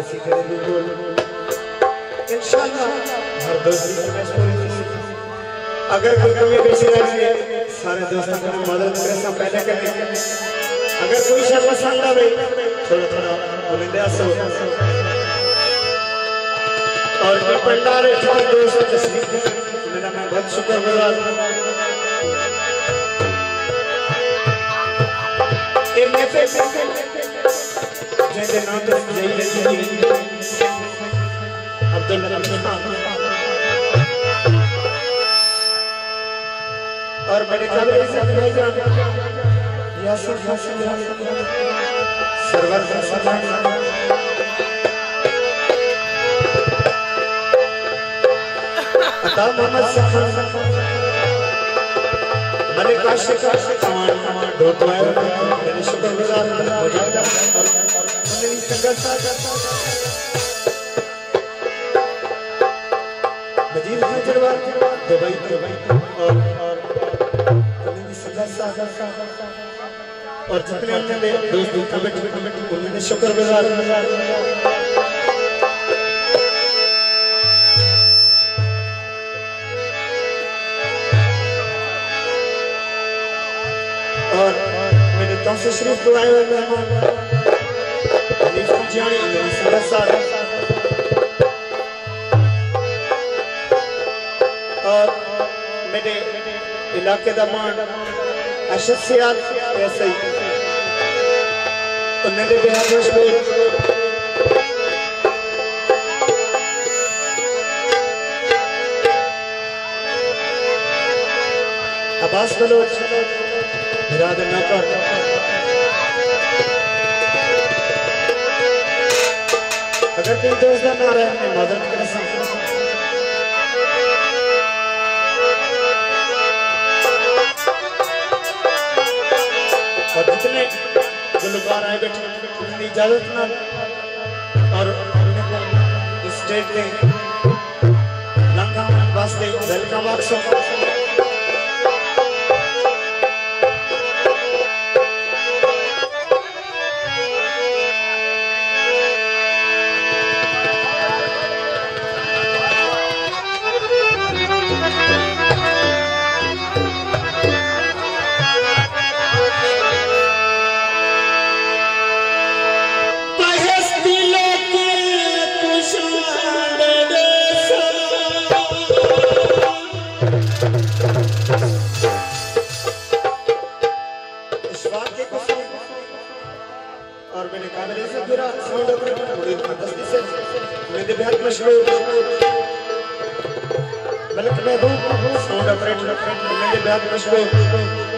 वैसी तेरे भी बोल इंशाल्लाह हर दोस्त की फरमाइश पूरी थी। अगर कोई कमी बेची रही है सारे दोस्तों को मदद करे सब पहले करें। अगर कोई शर्त पसंद आवे थोड़ा थोड़ा बुलंदे आसो और की पंडारे थोड़े दोस्त तस्वीर मेरा मैं बहुत शुक्रगुजार ए मैं पे जैसे नाम तो जय लगी अब्दुल और मेरे काबिल इज्जत भाईजान यासिर सरवर संजरानी अता मोहम्मद सफर मलिक आशिक कमान ढोटवाए मेरे शुक्रगुजार मुजाहिद और मंडली संघर्ष मजीद हजरवार दुबई और जितने मेरे दोस्त कमेटी उन्होंने शुक्रगुजार और मेरे तौसे शरीफ को आए हुए मेहमान संजरानी मेरी संगत और मेरे इलाके का मान अशद सियाद ऐसे ही उन्होंने बिहार अब्बास बलोच बिरादर नौकर अगर कोई दोस्त ना रहे मैं मदद कर सकता और जितने गुलकार आए बैठे उनकी इजाजत ना और इस स्टेज पे लंका वास्ते वेलकम मaqsood और मैंने कैमरे से पूरा साउंड ऑपरेटर मुझे मुकद्दस से मेरे बेहद मशहूर मलिक महबूब साउंड ऑपरेटर मेरे बेहद मशहूर